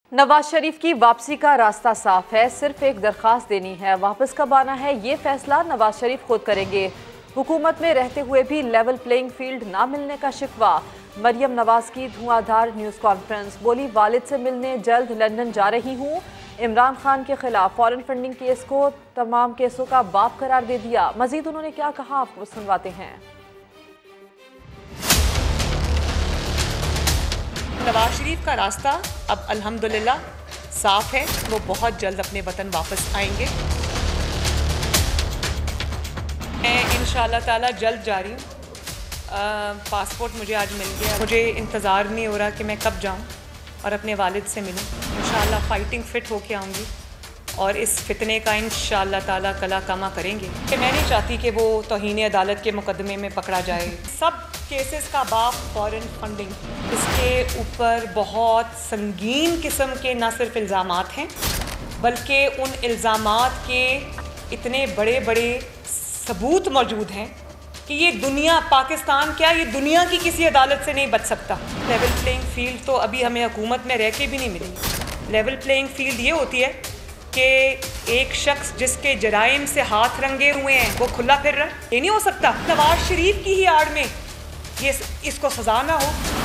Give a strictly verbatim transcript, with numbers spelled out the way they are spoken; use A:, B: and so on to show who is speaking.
A: नवाज शरीफ की वापसी का रास्ता साफ है, सिर्फ एक दरखास्त देनी है। वापस कब आना है ये फैसला नवाज शरीफ खुद करेंगे। हुकूमत में रहते हुए भी लेवल प्लेइंग फील्ड ना मिलने का शिकवा। मरियम नवाज की धुआंधार न्यूज़ कॉन्फ्रेंस, बोली वालिद से मिलने जल्द लंदन जा रही हूँ। इमरान खान के खिलाफ फॉरेन फंडिंग केस को तमाम केसों का बाप करार दे दिया। मजीद उन्होंने क्या कहा आपको सुनवाते हैं।
B: नवाज शरीफ का रास्ता अब अल्हम्दुलिल्लाह साफ है, वो बहुत जल्द अपने वतन वापस आएंगे। मैं इंशाअल्लाह ताला जल्द जा रही हूँ। पासपोर्ट मुझे आज मिल गया, मुझे इंतज़ार नहीं हो रहा कि मैं कब जाऊँ और अपने वालिद से मिलूँ। इंशाअल्लाह फ़ाइटिंग फ़िट होके आऊँगी और इस फितने का इंशाअल्लाह ताला कला कमा करेंगे। कि मैं नहीं चाहती कि वो तौहीन अदालत के मुकदमे में पकड़ा जाए। सब केसेस का बाप फॉरेन फंडिंग, इसके ऊपर बहुत संगीन किस्म के न सिर्फ इल्ज़ामात हैं बल्कि उन इल्ज़ामात के इतने बड़े बड़े सबूत मौजूद हैं कि ये दुनिया, पाकिस्तान क्या ये दुनिया की किसी अदालत से नहीं बच सकता। लेवल प्लेइंग फील्ड तो अभी हमें हुकूमत में रह के भी नहीं मिली। लेवल प्लेइंग फील्ड ये होती है कि एक शख्स जिसके जराइम से हाथ रंगे हुए हैं वो खुला फिर रहा है, ये नहीं हो सकता। नवाज शरीफ की ही आड़ में ये इसको सजा ना हो।